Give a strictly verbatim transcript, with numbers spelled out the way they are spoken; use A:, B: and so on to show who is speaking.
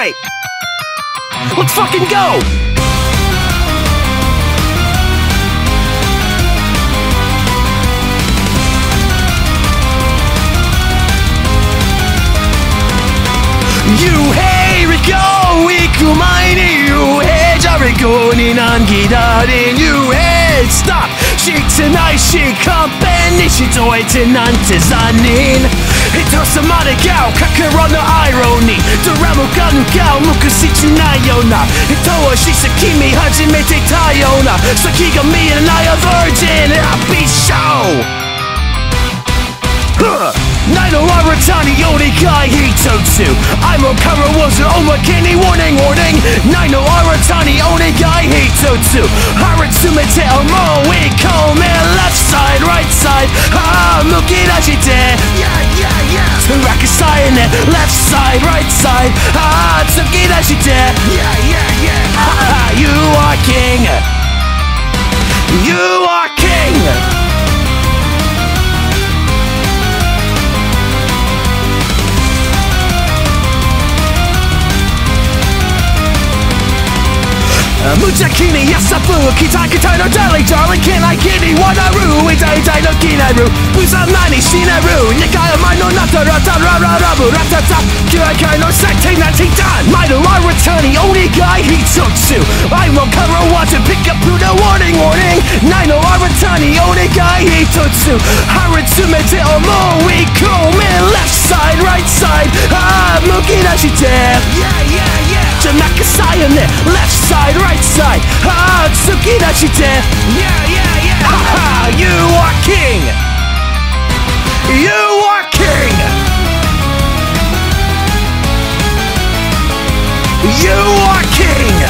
A: right! Let's fucking go! 유해를 고이구마이니 유해자를 고니난 기다린 유해 Stop! 시트나이 시컴팬니 시도했지 난테 산인 히토스 마르가오 카카로너 아이로니 도라무가 누가 무크시치나요나 히토와 시스키미 하지메테 타요나 사키가 미는 나야 virgin I'll be show 나이노 아라타니 오리가 히토츠 I'm a camera was an omakini warning warning 나이노 아라타니 오리가 히토츠 하르츠메테 어머 we come in left side right side 아 무기라시대 yeah yeah yeah 트랙 사이네 left side right side 아 무기라시대 yeah yeah yeah 하하 you are king you are king 무작위니 야사부 기타 기타노 darling darling can I get it 원하루 이다이다이 너 기나루 부산만이 시나루 니가야만 너 나타라타라라라부 라타타 그아가이 너 싹탱 난 팅탄 마이너 아르타니 오니가 히토츠 I'm on camera watch and pick up to the warning warning 나이너 아르타니 오니가 히토츠 하르츠메테 어머 we come in left side right side 아 무기라시대 yeah yeah yeah 전나카 사연네 left side right side 아 tsukinashi yeah yeah yeah haha you are king you are king you are king